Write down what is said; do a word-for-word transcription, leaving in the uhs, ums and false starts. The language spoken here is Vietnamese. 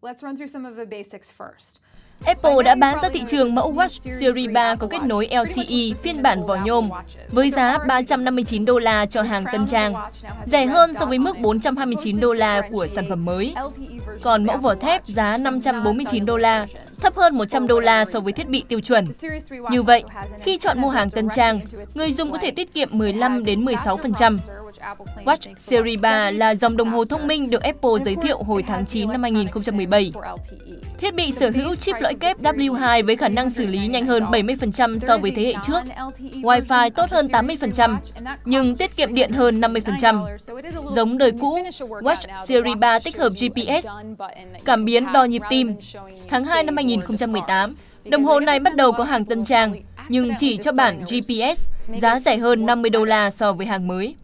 Apple đã bán ra thị trường mẫu Watch Series ba có kết nối L T E phiên bản vỏ nhôm với giá ba trăm năm mươi chín đô la cho hàng tân trang, rẻ hơn so với mức bốn trăm hai mươi chín đô la của sản phẩm mới. Còn mẫu vỏ thép giá năm trăm bốn mươi chín đô la, thấp hơn một trăm đô la so với thiết bị tiêu chuẩn. Như vậy, khi chọn mua hàng tân trang, người dùng có thể tiết kiệm mười lăm đến mười sáu phần trăm. Watch Series ba là dòng đồng hồ thông minh được Apple giới thiệu hồi tháng chín năm hai nghìn không trăm mười bảy. Thiết bị sở hữu chip lõi kép W hai với khả năng xử lý nhanh hơn bảy mươi phần trăm so với thế hệ trước, Wi-Fi tốt hơn tám mươi phần trăm, nhưng tiết kiệm điện hơn năm mươi phần trăm. Giống đời cũ, Watch Series ba tích hợp G P S, cảm biến đo nhịp tim. Tháng hai năm hai nghìn không trăm mười tám, đồng hồ này bắt đầu có hàng tân trang, nhưng chỉ cho bản G P S, giá rẻ hơn năm mươi đô la so với hàng mới.